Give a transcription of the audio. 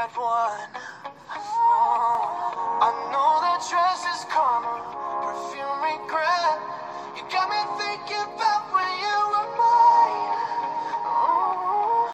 bad one. I know that dress is karma, perfume regret. You got me thinking back.